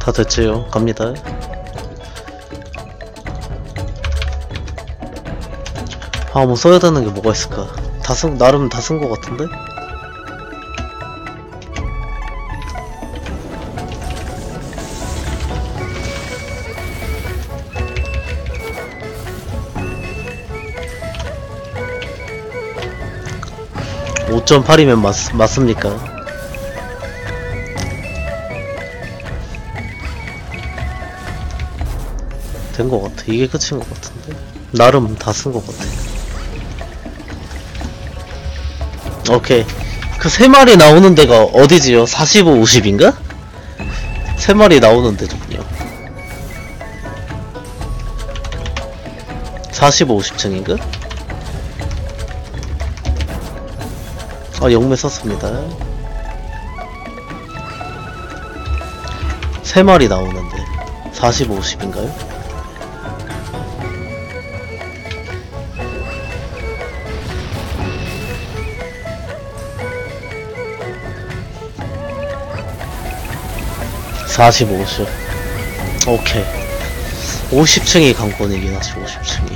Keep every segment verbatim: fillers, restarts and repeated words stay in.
다 됐지요. 갑니다. 아, 뭐 써야 되는 게 뭐가 있을까? 다 쓴, 나름 다 쓴 거 같은데? 오 점 팔이면 맞, 맞습니까? 된 거 같아. 이게 끝인 거 같은데? 나름 다 쓴 거 같아. 오케이. 그 세 마리 나오는 데가 어디지요? 사십오, 오십인가? 세 마리 나오는 데군요. 사십오, 오십층인가? 아, 영매 썼습니다. 세 마리 나오는데 사십오, 오십인가요? 사십오, 오십. 오케이. 오십층이 강권이긴 하지, 오십층이.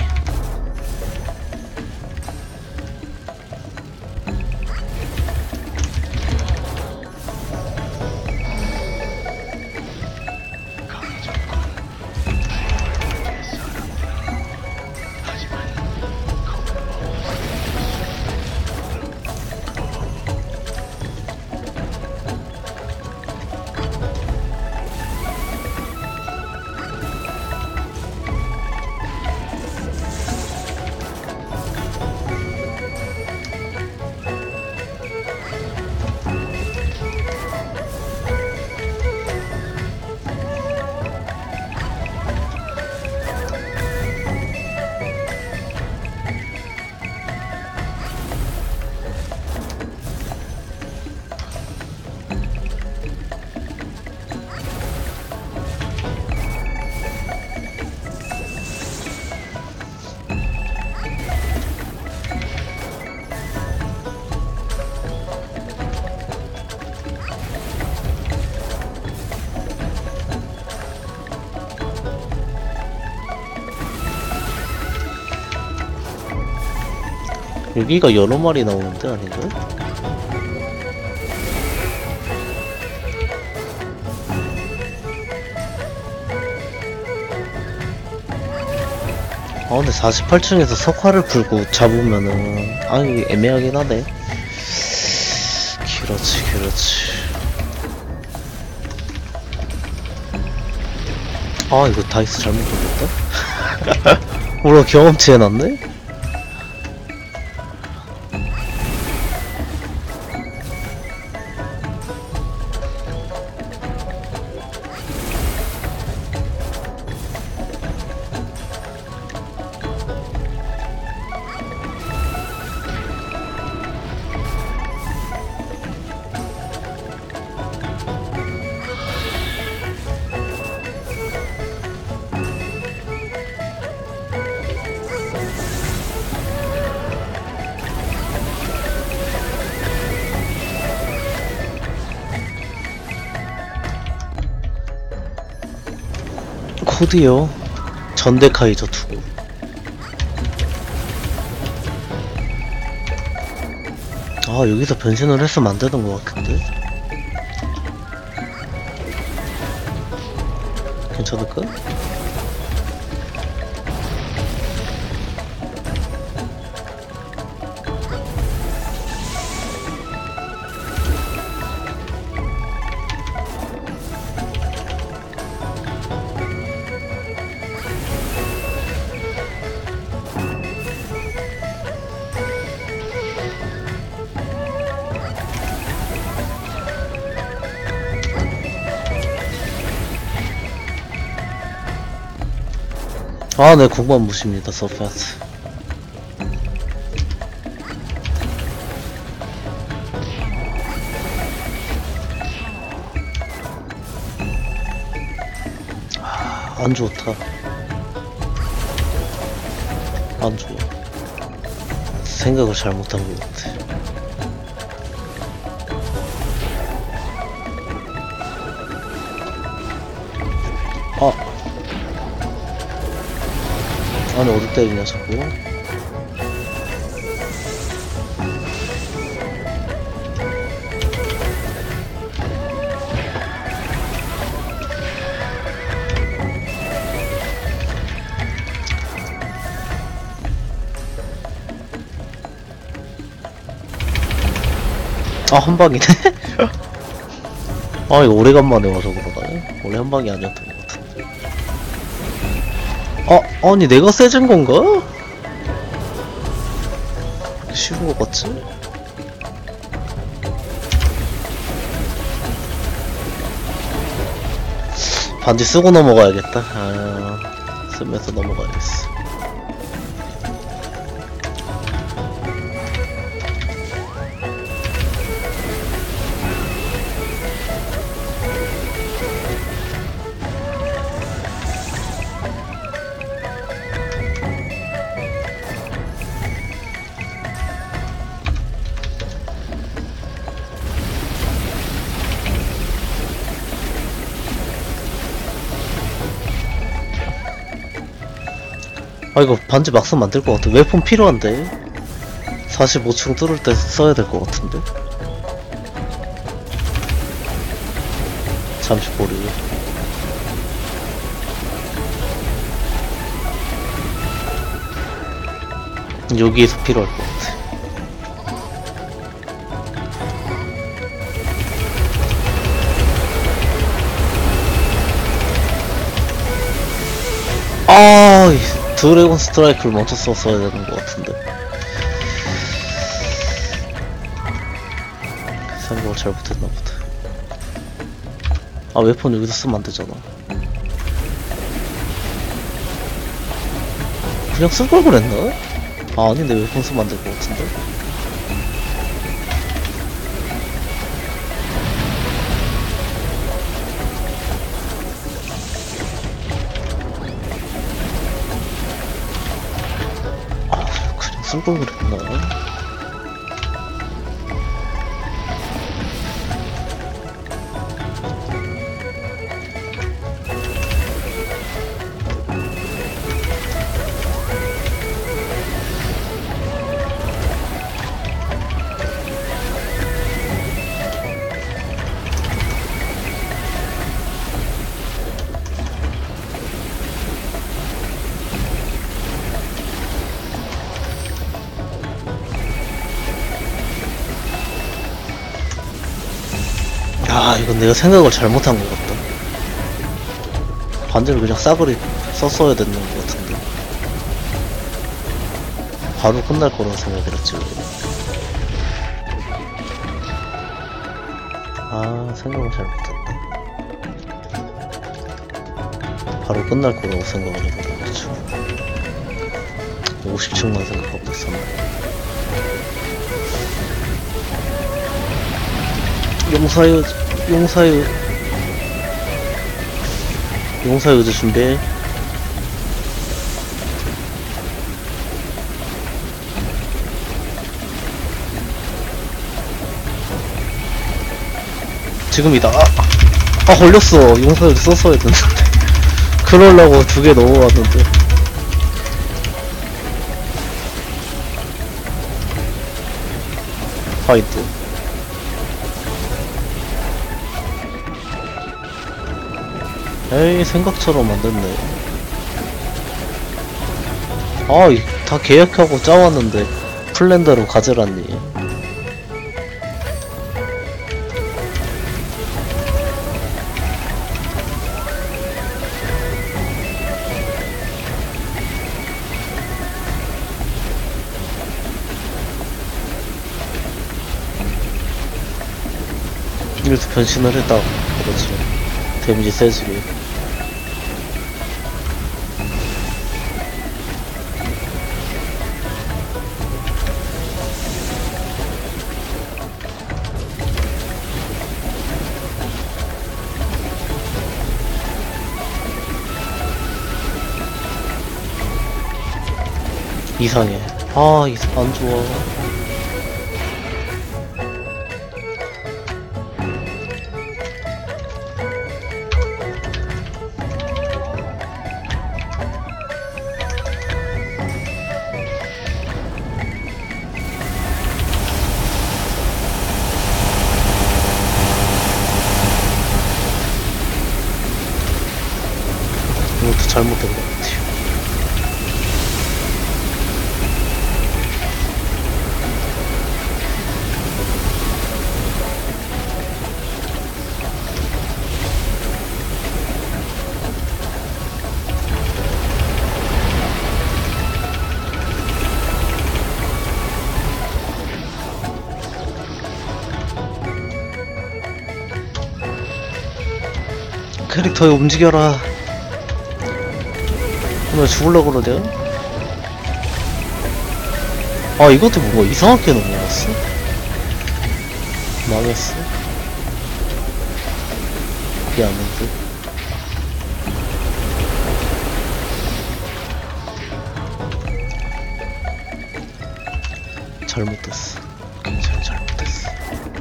여기가 여러 마리 나오는데 아닌가? 아 근데 사십팔층에서 석화를 풀고 잡으면은 아 이게 애매하긴 하네. 그렇지 그렇지. 아 이거 다이스 잘못 돌렸다? 몰라 경험치 해놨네? 코드요. 전데카이저 투. 아 여기서 변신을 했으면 안 되는 것 같은데. 괜찮을까? 아, 네, 공간 무시입니다, 서페아트. 아, 안 좋다. 안 좋아. 생각을 잘못한 것 같아. 아 아니 어디 때리냐 자꾸. 아 한방이네. 아 이거 오래간만에 와서 그러나요? 원래 한방이 아니었던 것 같은데. 아 아니 내가 세진 건가? 쉬운 것 같지? 반지 쓰고 넘어가야겠다. 아 쓰면서 넘어가야겠어. 아 이거 반지 막 쓰면 안 될 것 같아. 웨폰 필요한데 사십오 층 뚫을 때 써야 될 것 같은데. 잠시 보류. 여기에서 필요할 것 같아. 아 드래곤 스트라이크를 먼저 썼어야 되는 것 같은데. 생각을 잘 못했나 보다. 아 웨폰 여기서 쓰면 안 되잖아. 그냥 쓸 걸 그랬나? 아 아닌데 웨폰 쓰면 안 될 것 같은데. 아 그냥 쓸 걸 그랬나? 아 이건 내가 생각을 잘못한 것 같다. 반대로 그냥 싸그리 썼어야 되는 것 같은데. 바로 끝날 거라고 생각을 했지. 아 생각을 잘못했다. 바로 끝날 거라고 생각을 했던 거죠. 오십 층만 생각하고 있었네. 용사유, 용사유, 용사유 이제 준비해. 지금이다. 아, 아 걸렸어. 용사유 썼어야 되는데. 그러려고 두 개 넣어왔는데. 파이트. 에이 생각처럼 안 됐네. 아 다 계획하고 짜왔는데 플랜대로 가져랐니. 이래서 변신을 했다. 그렇지. 데미지 세지게. 이상해. 아, 이상, 안 좋아. 잘못된 것 같아요. 캐릭터에 움직여라. 왜 죽으려고 그러냐? 아, 이것도 뭔가 이상하게 넘어갔어? 망했어. 그게 아닌데. 잘못됐어. 굉장히 잘못됐어.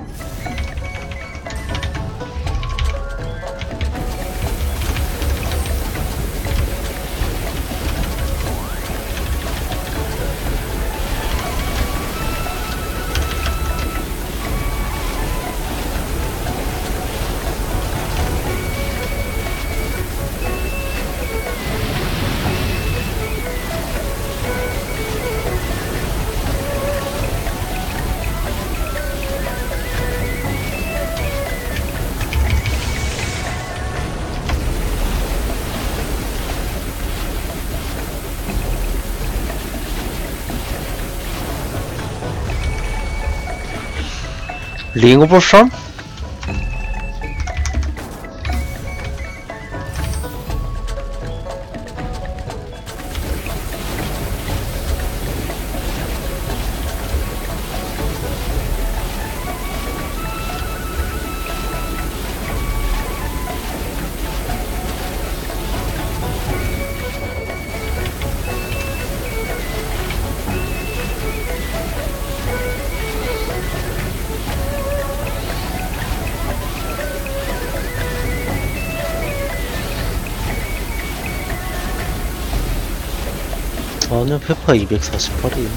링 오브 썸? 아니요, 페파 이백사십팔이에요.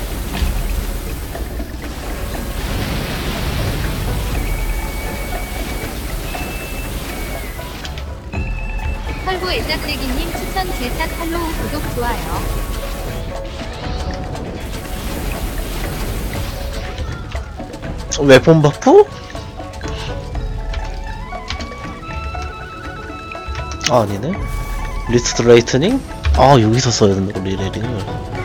털보 애짝대기님 추천 제사 팔로우 구독 좋아요. 웨폰 버프? 아, 아니네. 리스트 레이트닝? 아, 여기서 써야 된다고, 리레링을.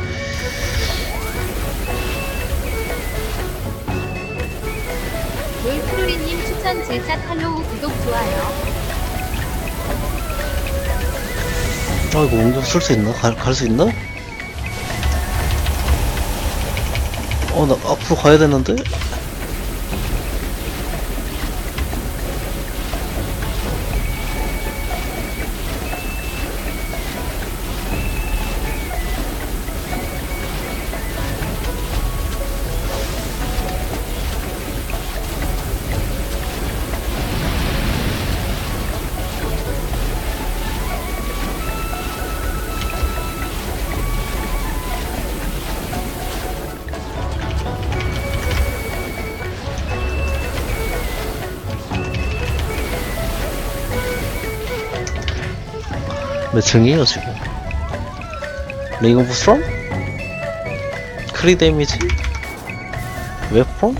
롤프로리님 추천 제사 팔로우 구독 좋아요. 아, 이거 옮겨 쓸 수 있나? 갈, 갈 수 있나? 어, 나 앞으로 가야 되는데? 몇 층이에요 지금? 링 오브 스트롬? 크리 데미지? 웨폰?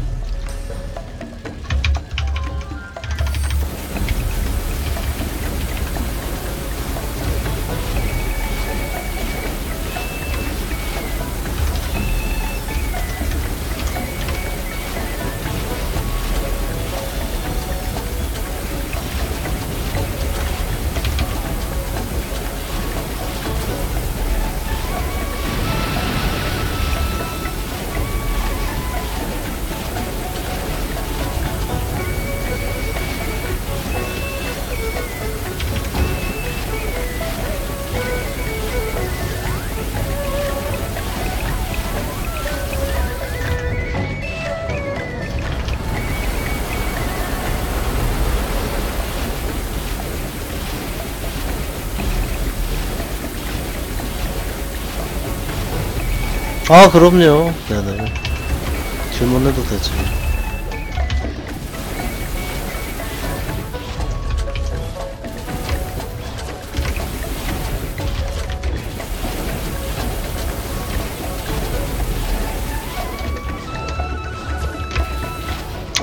아, 그럼요. 네네. 질문해도 되지.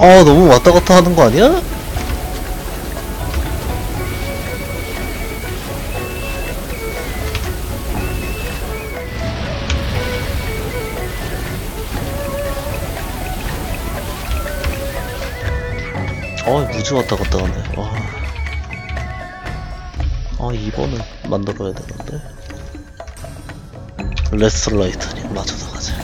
아, 너무 왔다 갔다 하는 거 아니야? 아, 무지 왔다 갔다 하네. 와. 아, 이번은 만들어야 되는데. 레스트라이트니 맞춰서 가자.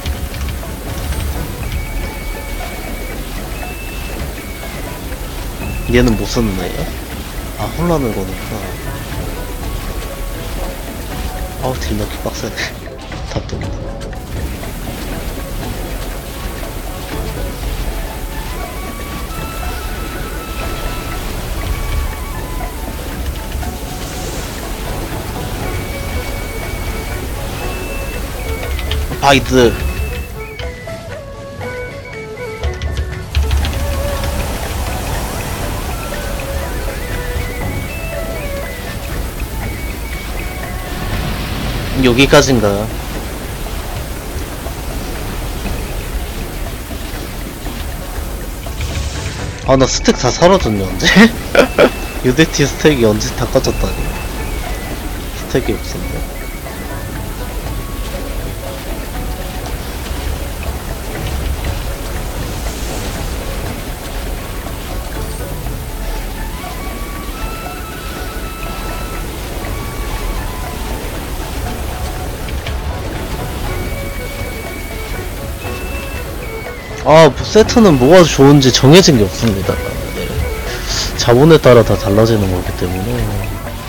얘는 못 쓰는 애야? 아, 혼란을 거니까. 아우, 딜 넣기 빡세네. 답도 없네. 바이드. 여기까지인가? 아, 나 스택 다 사라졌네, 언제? 유데티 스택이 언제 다 꺼졌다니. 스택이 없었네. 아, 뭐 세트는 뭐가 좋은지 정해진 게 없습니다. 네. 자본에 따라 다 달라지는 거기 때문에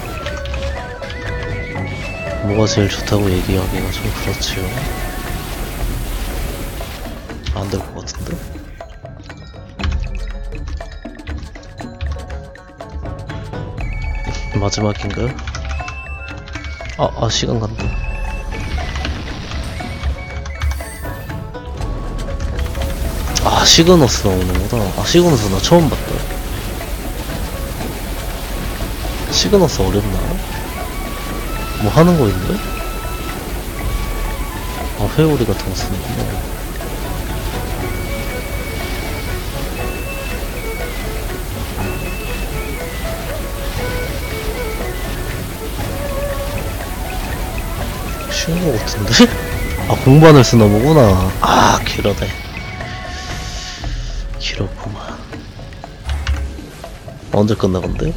뭐가 제일 좋다고 얘기하기가 좀 그렇지요. 안 될 것 같은데? 마지막인가요? 아, 아, 시간 간다. 아, 시그너스 나오는구나. 아, 시그너스 나 처음 봤다. 시그너스 어렵나? 뭐 하는 거 있네? 아, 회오리 같은 거 쓰는구나. 쉬운 거 같은데? 아, 공반을 쓰나 보구나. 아, 길어네. 길었구만. 언제 끝나 건데?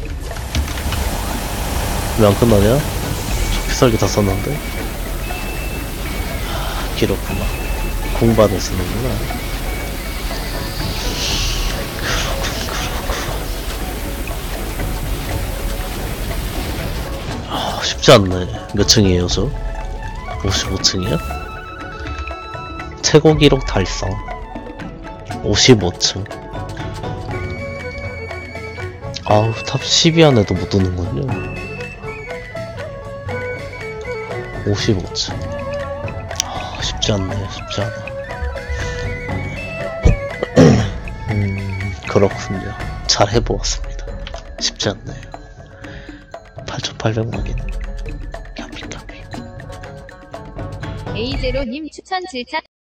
왜 안 끝나냐? 저 피살기 다 썼는데? 아, 길었구만. 공반을 쓰는구나. 그렇군, 그렇군. 아, 쉽지 않네. 몇 층이에요, 저? 오십오 층이야? 최고 기록 달성. 오십오 층. 아우, 탑 십위 안에도 못 드는군요. 오십오 층. 아, 쉽지 않네, 쉽지 않아. 음, 그렇군요. 잘 해보았습니다. 쉽지 않네요. 팔천팔백만이네. 캬피, 캬피. 에이제로님 추천 질차